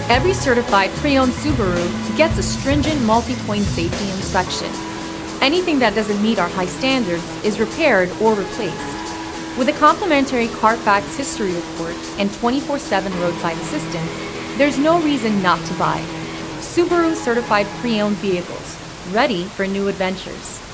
Every certified pre-owned Subaru gets a stringent multi-point safety inspection. Anything that doesn't meet our high standards is repaired or replaced. With a complimentary CARFAX history report and 24/7 roadside assistance, there's no reason not to buy. Subaru Certified Pre-Owned Vehicles, ready for new adventures.